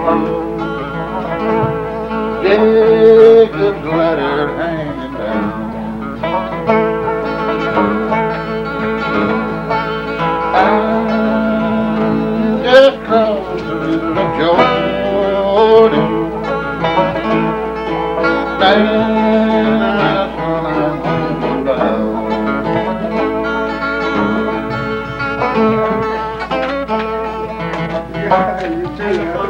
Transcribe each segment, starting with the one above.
Jacob's ladder hanging down. I'm just crossed the river of Jordan. Man, that's when I'm homeward bound. Yeah, you too, huh?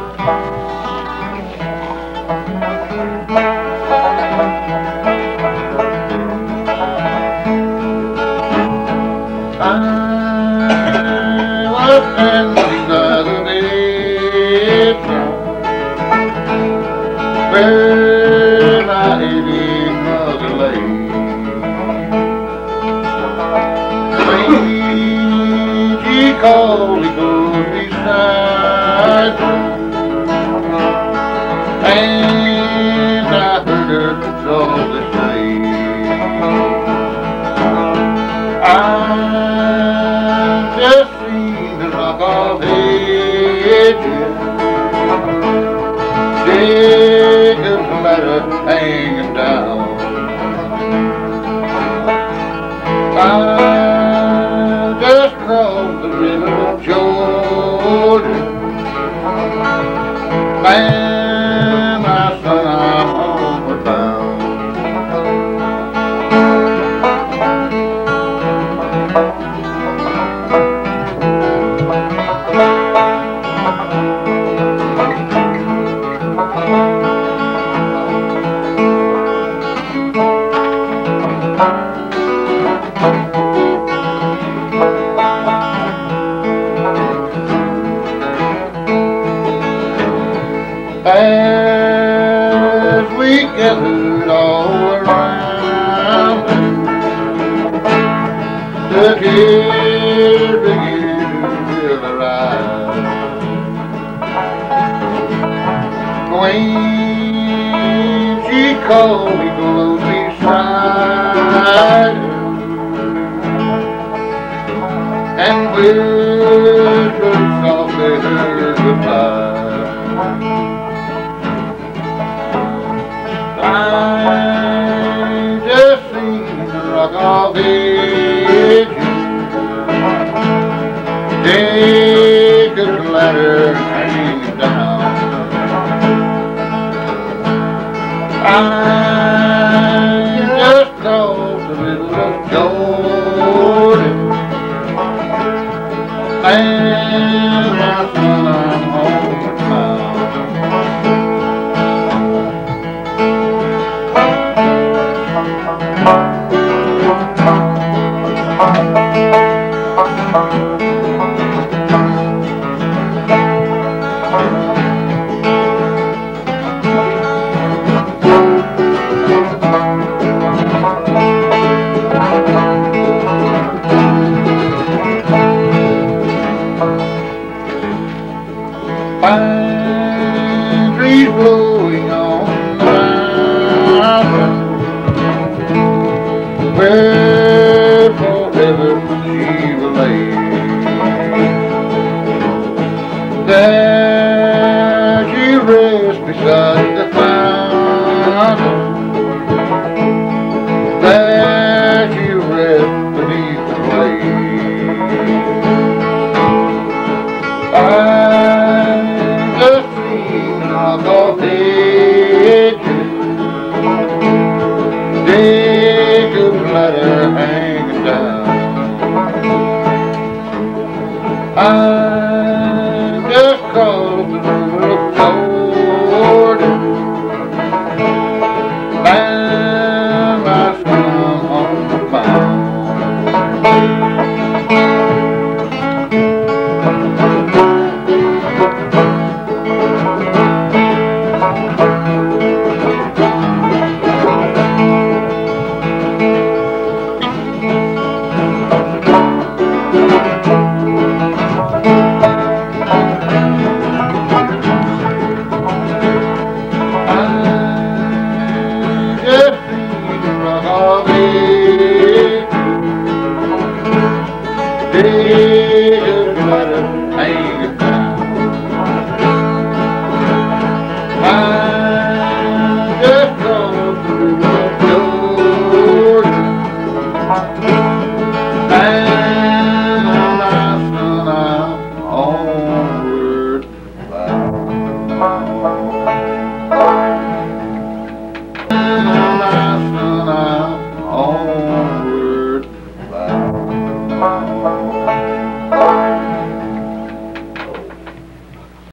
I was standing by the bedside where my aging mother lay. When she called me close beside her, and I heard her softly say, I've just seen the rock of ages, Jacob's ladder hanging down. I've just crossed the river of Jordan. Man, my son, I'm homeward bound. As we gathered all around, the tears began to fill her eyes. When she called me close beside her and whispered softly her goodbye, I just seen the rock of ages, Jacob's ladder hanging down. I just crossed the river of Jordan. Man, my son, I'm homeward bound. Pine trees blowing on the mountain, where forever she will lay. There she rests beside the fountain, there she rests beneath the waves. I've just seen the rock of ages, Jacob's ladder hanging down.